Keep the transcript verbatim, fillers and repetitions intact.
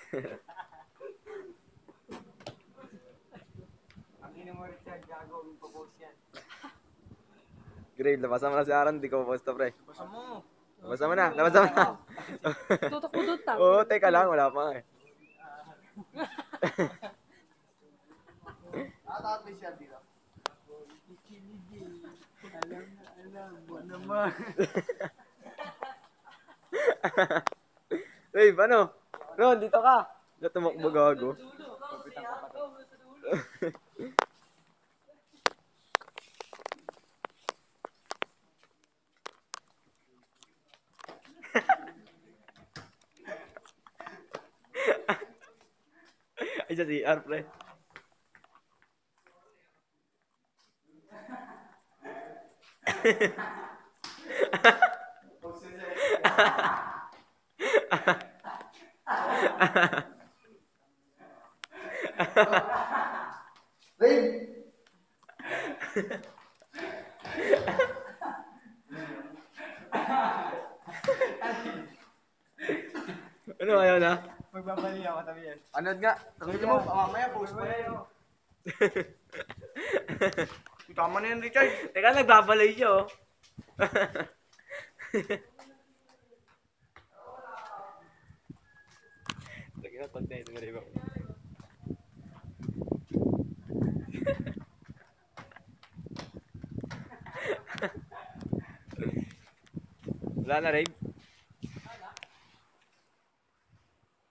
Ang ina mo, Richard, gagawin ko post yan. Grade, labasan mo na si Aaron, di ko post to, pre. Labasan mo. Labasan mo na, labasan mo na. Tutok mo doon, tang. Oo, teka lang, wala pa eh. At least yan dito. Alam na, alam mo naman. Hey, paano? Ron, dito ka. Dito tumakbo gago. Ay, sa C R, pre. Rain! Ano, ayaw na? Magbabali ako, tabi yan. Ano nga? Tangin mo, mamaya post pa yan. Tama na yan, Richard. Teka, nagbabalay siya, oh. Teka na, pag na ito, mariba ko. Wala na, Rave?